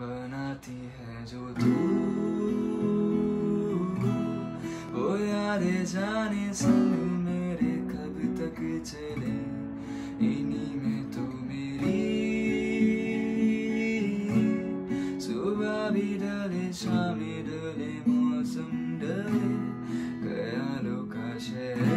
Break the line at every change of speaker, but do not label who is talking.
बनाती है जो तू, वो यादें जाने संग मेरे कब तक चले, इन्हीं में तो मेरी सुबह भी ढले शाम डले मौसम डले, ख्यालों का शहर